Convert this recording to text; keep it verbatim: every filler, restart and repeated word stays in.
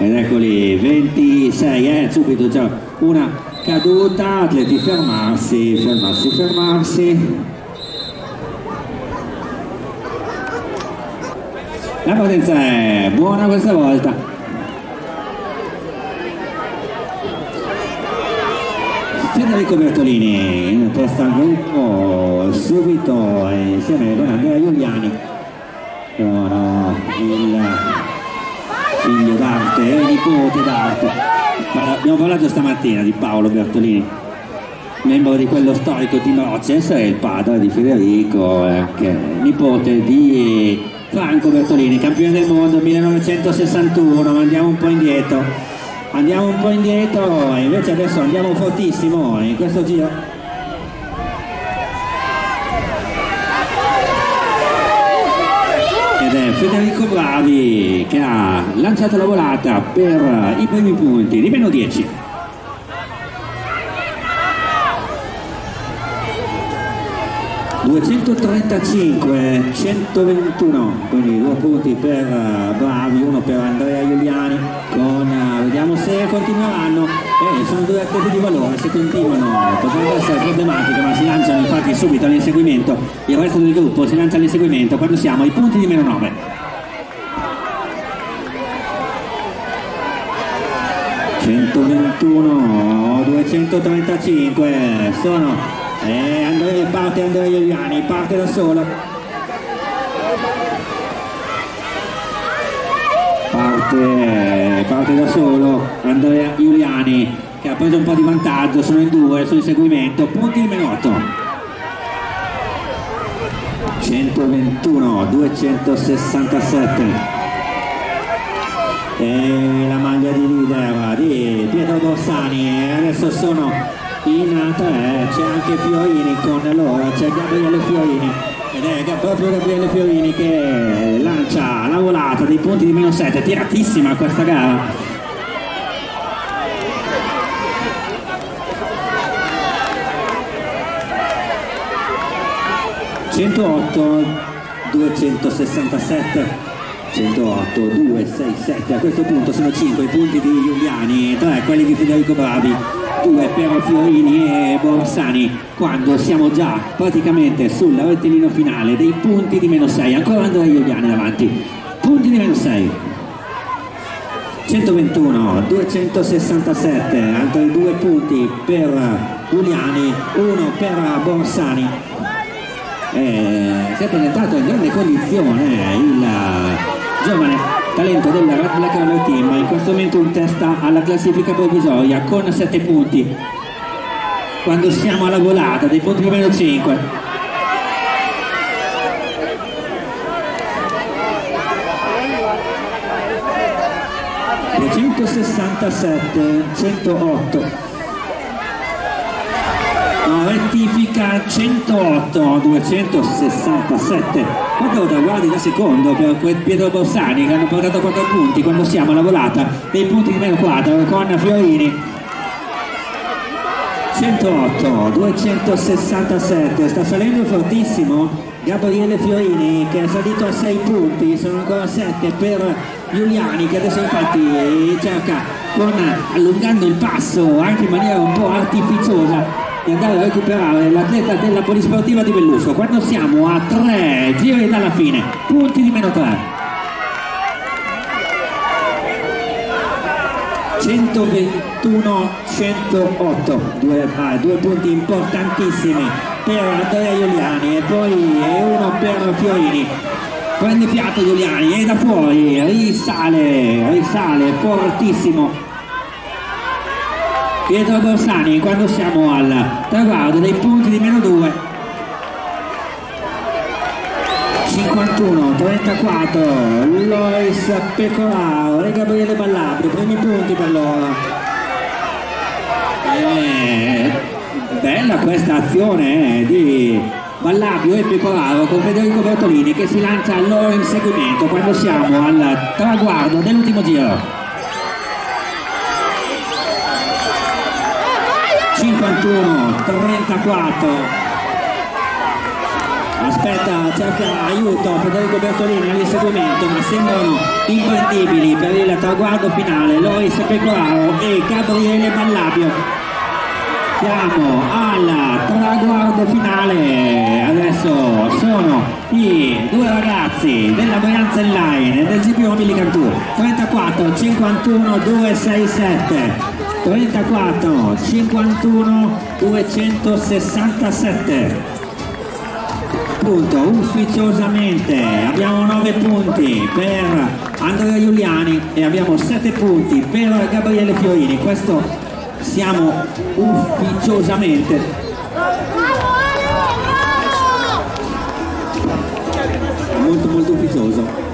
ed eccoli ventisei, eh, subito già una caduta, atleti fermarsi, fermarsi, fermarsi. La partenza è buona questa volta. Federico Bertolini in testa al gruppo subito insieme con Andrea Giuliani, no, il figlio d'arte, il nipote d'arte. Abbiamo parlato stamattina di Paolo Bertolini, membro di quello storico team Roces, e il padre di Federico, anche nipote di Franco Bertolini, campione del mondo millenovecentosessantuno. Andiamo un po' indietro. Andiamo un po' indietro e invece adesso andiamo fortissimo in questo giro. Ed è Federico Bravi che ha lanciato la volata per i primi punti di meno dieci. duecentotrentacinque centoventuno, quindi due punti per Bravi, uno per Andrea Giuliani, con, vediamo se continueranno, eh, sono due atleti di valore, se continuano potrebbe essere problematico, ma si lanciano infatti subito all'inseguimento, il resto del gruppo si lancia all'inseguimento quando siamo ai punti di meno nove. centoventuno, duecentotrentacinque, sono... E Andrea, parte Andrea Giuliani, parte da solo. Parte, parte da solo Andrea Giuliani che ha preso un po' di vantaggio, sono in due sul inseguimento, punti di meno otto. centoventuno, duecentosessantasette. E la maglia di leader di Pietro Borsani, adesso sono in tre, c'è anche Fiorini con loro, c'è Gabriele Fiorini ed è proprio Gabriele Fiorini che lancia la volata dei punti di meno sette, tiratissima questa gara. centootto, duecentosessantasette, centootto, duecentosessantasette, a questo punto sono cinque i punti di Giuliani, tre quelli di Federico Bravi, due per Fiorini e Borsani, quando siamo già praticamente sul rettilineo finale dei punti di meno sei, ancora Andrea Giuliani davanti, punti di meno sei. centoventuno, duecentosessantasette, altri due punti per Giuliani, uno per Borsani. Eh, si è presentato in grande condizione il giovane talento del Red Black Runner Team, in questo momento in testa alla classifica provvisoria con sette punti, quando siamo alla volata dei punti di meno cinque. duecentosessantasette, centootto. No, rettifica centootto, duecentosessantasette. Quanto traguardi da secondo per Pietro Borsani che hanno portato quattro punti quando siamo alla volata dei punti di meno quattro con Fiorini. centootto, duecentosessantasette, sta salendo fortissimo Gabriele Fiorini che è salito a sei punti, sono ancora sette per Giuliani che adesso infatti cerca, con, allungando il passo anche in maniera un po' artificiosa, di andare a recuperare l'atleta della Polisportiva di Bellusco, quando siamo a tre giri dalla fine, punti di meno tre. centoventuno, centootto, due, ah, due punti importantissimi per Andrea Giuliani e poi uno per Fiorini. Prende fiato Giuliani e da fuori risale, risale fortissimo Pietro Borsani quando siamo al traguardo dei punti di meno due. cinquantuno, trentaquattro, Lois Pecoraro e Gabriele Ballabri, primi punti per loro. E bella questa azione eh, di Ballabio e Pecoraro con Federico Bertolini che si lancia al loro inseguimento quando siamo al traguardo dell'ultimo giro. cinquantuno, trentaquattro, aspetta, cerca aiuto Federico Bertolini all'inseguimento, ma sembrano imprendibili per il traguardo finale Loris Pecoraro e Gabriele Ballabio. Siamo al traguardo finale, adesso sono i due ragazzi della Brianza Line e del G P Mobili Cantù, trentaquattro cinquantuno duecentosessantasette, trentaquattro cinquantuno duecentosessantasette. Punto ufficiosamente abbiamo nove punti per Andrea Giuliani e abbiamo sette punti per Gabriele Fiorini. Questo siamo ufficiosamente molto molto ufficioso.